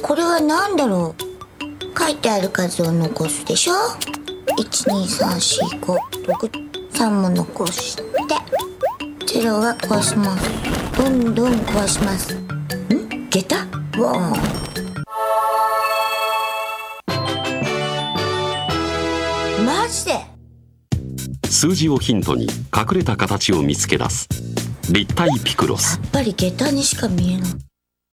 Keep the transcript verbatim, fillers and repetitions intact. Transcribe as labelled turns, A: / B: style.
A: これは何だろう。書いてある数を残すでしょ。いちにさんしごろくさんも残してゼロは壊します。どんどん壊します。ん下駄わー。マジで。
B: 数字をヒントに隠れた形を見つけ出す立体ピクロス。
A: やっぱり下駄にしか見えない。